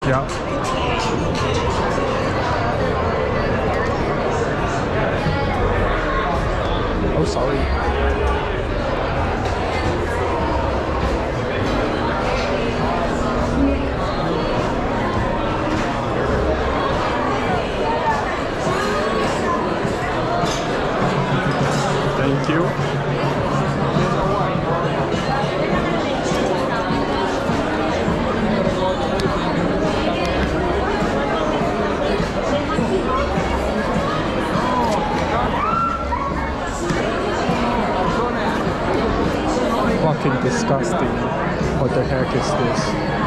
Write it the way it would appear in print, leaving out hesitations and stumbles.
Yeah. Oh, sorry. Thank you. Fucking disgusting. What the heck is this?